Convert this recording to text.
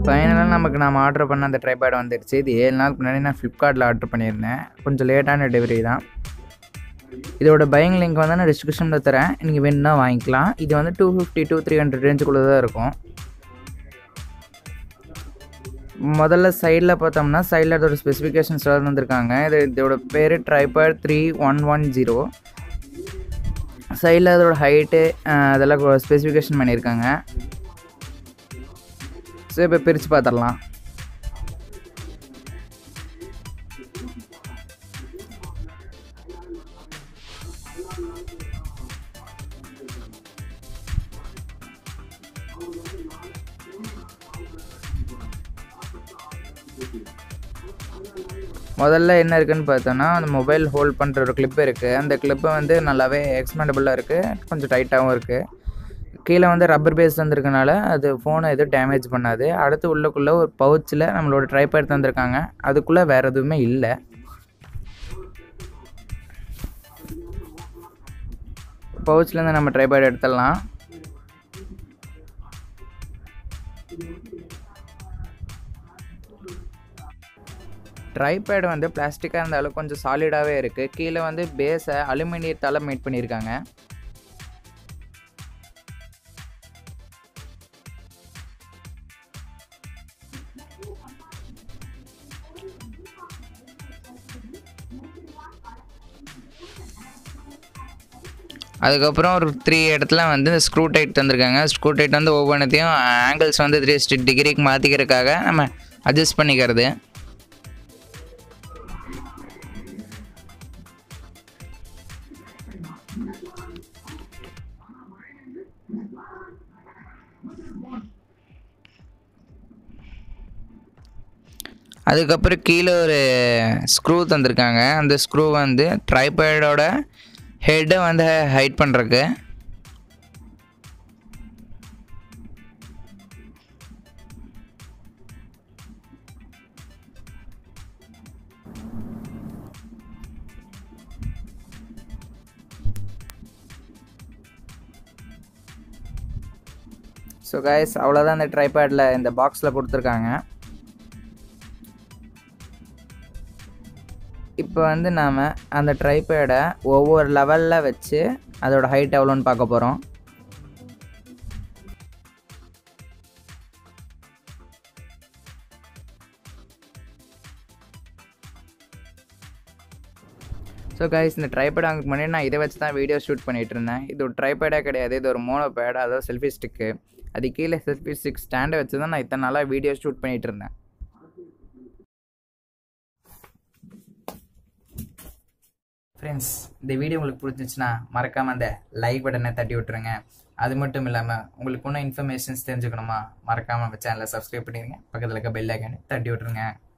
ஃபைனலாக நம்ம ஆர்டர் பண்ண அந்த ட்ரைபேட் வந்துடுச்சு. இது 7 நாளுக்கு முன்னாடி நான் ஃப்ளிப்கார்ட்டில் ஆர்டர் பண்ணியிருந்தேன். கொஞ்சம் லேட்டான டெலிவரி தான். இதோட பையிங் லிங்க் வந்து நான் டிஸ்கிரிப்ஷனில் தரேன். நீங்கள் வேணும்னா வாங்கிக்கலாம். இது வந்து 250 to 300 ரேஞ்சுக்குள்ளே தான் இருக்கும். முதல்ல சைடில் பார்த்தோம்னா சைடில் அதோட ஸ்பெசிஃபிகேஷன்ஸ் தந்துருக்காங்க. இதோட பேர் ட்ரைபேட் 3110. சைடில் அதோட ஹைட்டு அதெல்லாம் ஸ்பெசிஃபிகேஷன் பண்ணியிருக்காங்க. ஸோ இப்போ பிரித்து பார்த்துடலாம். முதல்ல என்ன இருக்குதுன்னு பார்த்தோன்னா அந்த மொபைல் ஹோல்ட் பண்ணுற ஒரு கிளிப் இருக்குது. அந்த கிளிப்பு வந்து நல்லாவே எக்ஸ்பேண்டபிளாக இருக்குது, கொஞ்சம் டைட்டாகவும் இருக்குது. கீழே வந்து ரப்பர் பேஸ் தந்துருக்கனால அது ஃபோனை எதுவும் டேமேஜ் பண்ணாது. அடுத்து உள்ளக்குள்ளே ஒரு பவுச்சில் நம்மளோட ட்ரைபேட் தந்திருக்காங்க. அதுக்குள்ளே வேறு எதுவுமே இல்லை. பவுச்லேருந்து நம்ம ட்ரைபேட் எடுத்துடலாம். ட்ரைபேட் வந்து பிளாஸ்டிக்காக இருந்தாலும் கொஞ்சம் சாலிடாகவே இருக்குது. கீழே வந்து பேஸை அலுமினியத்தால் மேட் பண்ணியிருக்காங்க. அதுக்கப்புறம் ஒரு 3 இடத்துல வந்து இந்த ஸ்க்ரூ டைட் தந்திருக்காங்க. ஸ்க்ரூ டைட் வந்து ஒவ்வொன்றத்தையும் ஆங்கிள்ஸ் வந்து 360 டிகிரிக்கு மாற்றிக்கிறதுக்காக நம்ம அட்ஜஸ்ட் பண்ணிக்கிறது. அதுக்கப்புறம் கீழே ஒரு ஸ்க்ரூ தந்திருக்காங்க. அந்த ஸ்க்ரூ வந்து ட்ரைபேடோட ஹெட்டை வந்து ஹைட் பண்ணுறக்கு. ஸோ கைஸ், அவ்வளோதான் இந்த ட்ரைபேடில் இந்த பாக்ஸில் கொடுத்துருக்காங்க. இப்போ வந்து நாம் அந்த ட்ரைபேடை ஒவ்வொரு லெவலில் வச்சு அதோட ஹைட் எவ்வளோன்னு பார்க்க போகிறோம். ஸோ கைஸ், இந்த ட்ரைபேட் வாங்க முன்னாடி நான் இதை வச்சு தான் வீடியோ ஷூட் பண்ணிகிட்டு இருந்தேன். இது ஒரு ட்ரைபேடாக கிடையாது, இது ஒரு மோனோ பேட், அதாவது செல்ஃபி ஸ்டிக்கு. அது கீழே செல்ஃபி ஸ்டிக் ஸ்டாண்டை வச்சு தான் நான் இத்தனை நாளாக வீடியோ ஷூட் பண்ணிகிட்டு இருந்தேன். ஃப்ரெண்ட்ஸ், இந்த வீடியோ உங்களுக்கு பிடிச்சிச்சுன்னா மறக்காமல் அந்த லைக் பட்டனை தட்டி விட்டுருங்க. அது மட்டும் இல்லாமல் உங்களுக்கு இன்னும் இன்ஃபர்மேஷன்ஸ் தெரிஞ்சுக்கணுமா, மறக்காமல் நம்ம சேனலை சப்ஸ்கிரைப் பண்ணிடுங்க. பக்கத்தில் இருக்க பெல் ஐக்கானை தட்டி விட்டுருங்க.